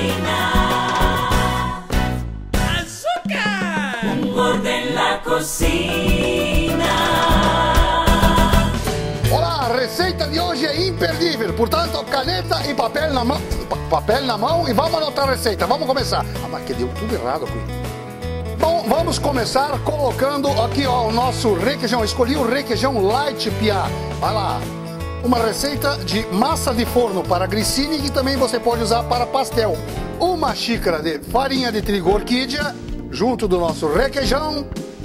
cocina. ¡Azúcar! Un gordo en la cocina. Olá, a receita de hoje é imperdível, portanto, caneta e papel na mão. Papel na mão e vamos anotar a receita. Vamos começar. Ah, mas que deu tudo errado aqui. Bom, vamos começar colocando aqui, ó, o nosso requeijão. Escolhi o requeijão light piá. Vai lá. Uma receita de massa de forno para grissini que também você pode usar para pastel. Uma xícara de farinha de trigo orquídea, junto do nosso requeijão.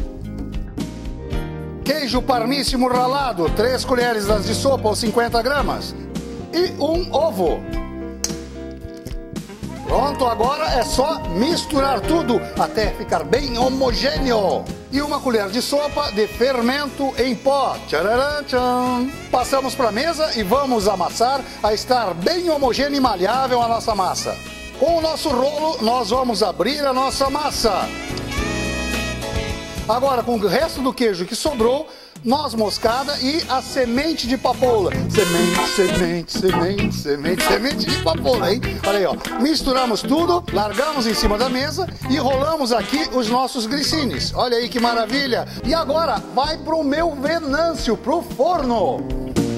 Queijo parmíssimo ralado, 3 colheres de sopa ou 50 gramas. E um ovo. Pronto, agora é só misturar tudo até ficar bem homogêneo. E uma colher de sopa de fermento em pó. Tchararam, tchan. Passamos para a mesa e vamos amassar a estar bem homogênea e maleável a nossa massa. Com o nosso rolo, nós vamos abrir a nossa massa. Agora, com o resto do queijo que sobrou, noz moscada e a semente de papoula. Semente de papoula, hein? Olha aí, ó. Misturamos tudo, largamos em cima da mesa e rolamos aqui os nossos grissines. Olha aí que maravilha. E agora, vai pro meu Venâncio, pro forno.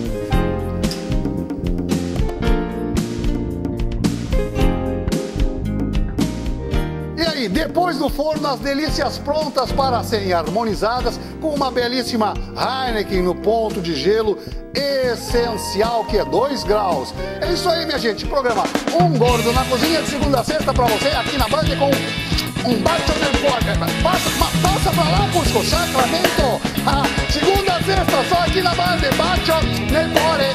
Depois do forno, as delícias prontas para serem harmonizadas com uma belíssima Heineken no ponto de gelo essencial, que é 2 graus. É isso aí, minha gente. Programa Um Gordo na Cozinha, de segunda a sexta, para você aqui na Band com um bacio nel cuore. Passa pra lá, Cusco, Sacramento. Segunda a sexta, só aqui na Band, bacio nel cuore.